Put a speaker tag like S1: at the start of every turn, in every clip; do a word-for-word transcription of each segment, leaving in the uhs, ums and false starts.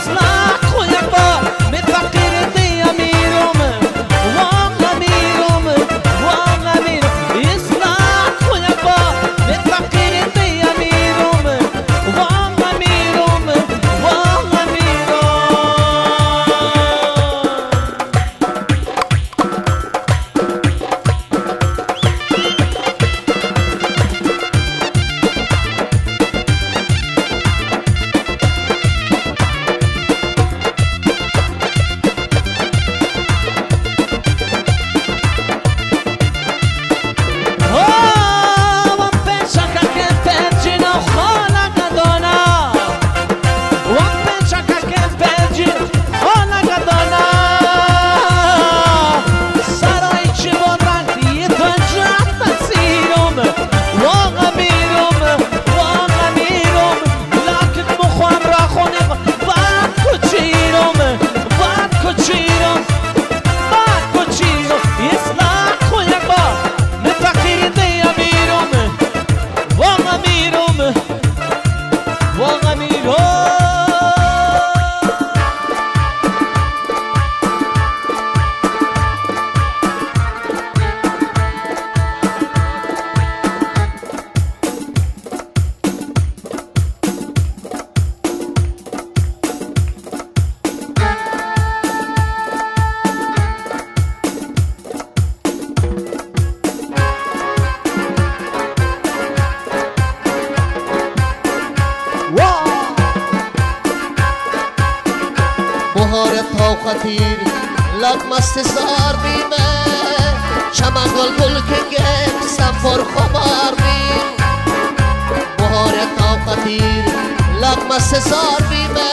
S1: خطیر لگ مست زار بیمه چمن گل گل که گم سفر خمار بیم بهار تا خطیر لگ مست زار بیمه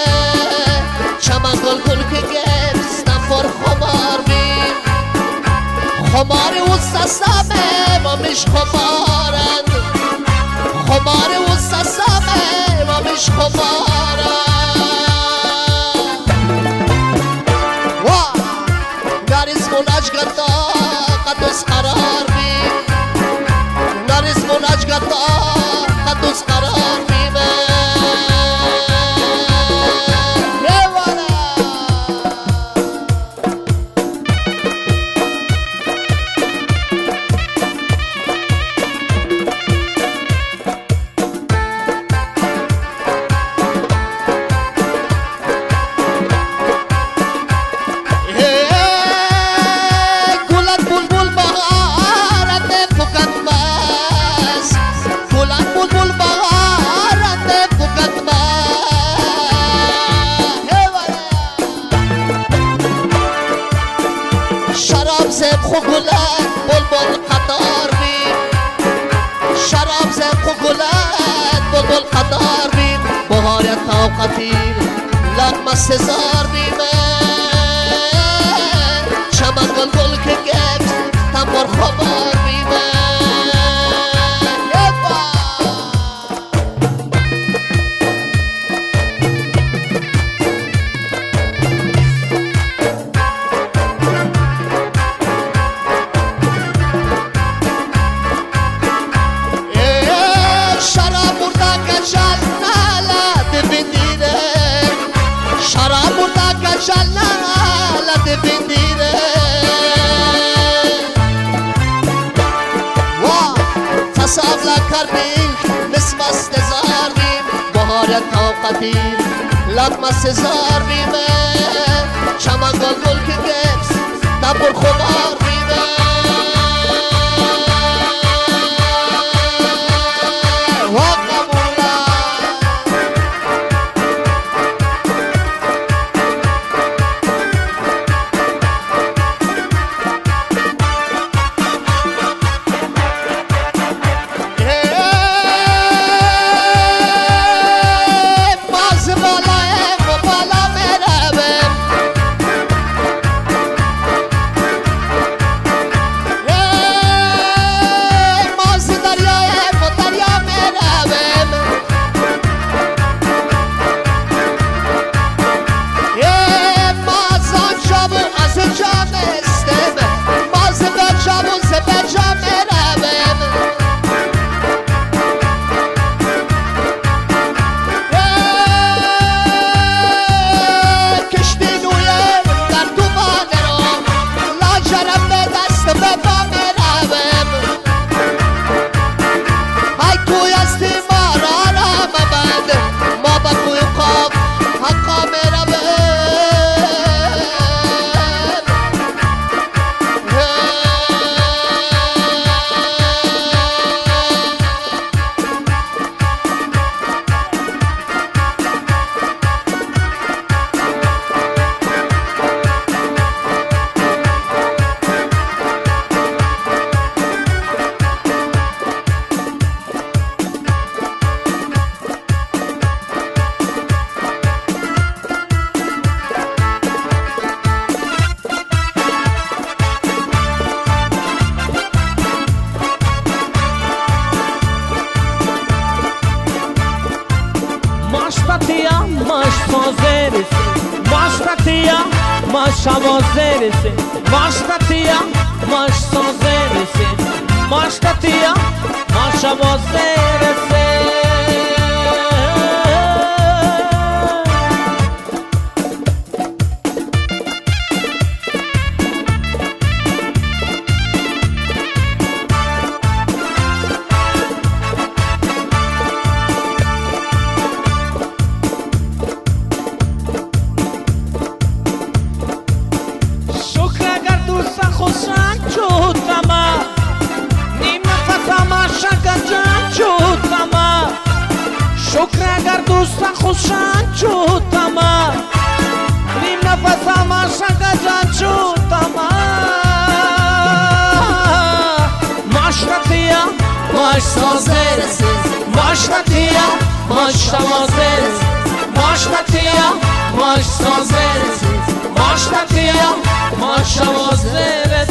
S1: چمن گل گل که گم سفر خمار بیم خمار او سسامه و مش خمارند خمار او سسامه و مش خمارند نجگتا قدس قرار بیم نرسم و نجگتا قدس قرار بیمه خوگلک بلبل قطار بیم شراب زب خوگلک بلبل قطار بیم بهار تا قطیر لگ مست زار بیمه چمن گل گل که گم تنبر خمار بیمه شلالت بندیره وا تصابلا کردیم مسمست زار بیم بهار تا قطیر لطمست زار بیمه چمن گل گل که گمس دبر خمار بیمه
S2: tía, más sozeres, más la tía, más chavozeres, más la tía, más sozeres, más la tía, más chavozeres. شکر اگر دوستان خوشن چوتما نیم نفس همه شکر جان چوتما ماشتاتیا
S1: ماش سازرس
S2: ماشتاتیا ماشتوازرس ماشتاتیا
S1: ماش سازرس
S2: ماشتاتیا ماشتوازرس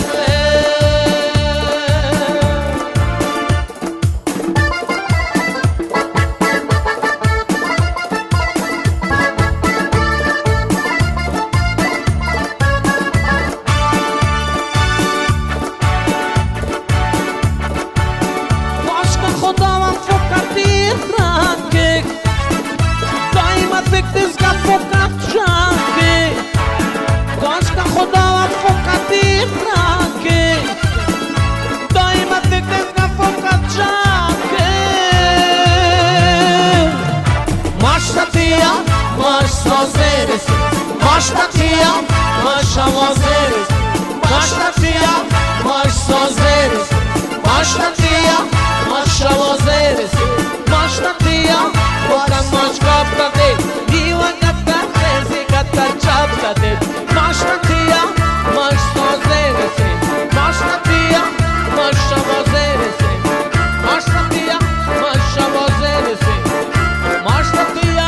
S1: Mashtatia, mashavazeres, mashtatia, mashsazeres, mashtatia, mashavazeres, mashtatia, oka mashkaptate, diwa katta khezi katta chaptate, mashtatia, mashsazeres, mashtatia, mashavazeres, mashtatia, mashavazeres, mashtatia.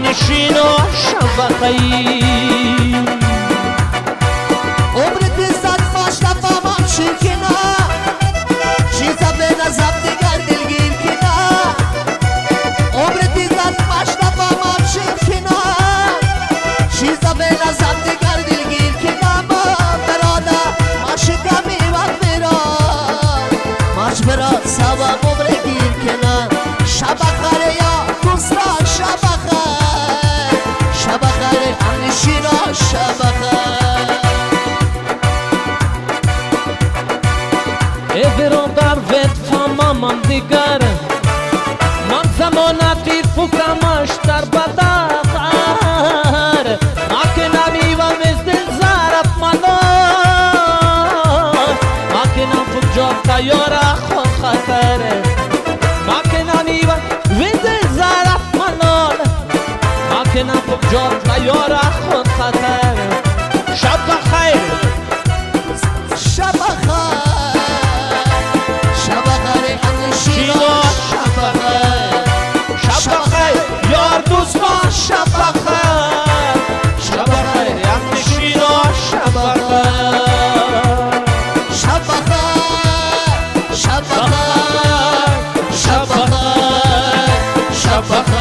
S2: نشین و شبخی
S1: عمرت زد باش نفهمم چی که نه چیزا به نظم دیگر دلگیر که نه عمرت زد باش نفهمم چی که نه چیزا به نظم دیگر دلگیر که نه ما برادا عاشقمی وقت براد ماش براد سوا عمر گیر که نه شبخره یا دوستا شبخره شبخره هم نشینا شبخره
S2: Everon dar vet famamam digar Man zamonati fukamash tar badahar Makina viva mes del zarab manor Makina fukjot tayora khod khatar Makina viva mes del zarab manor Makina fukjot tayora khod khatar Shab khair
S1: Shab khair
S2: Şabakar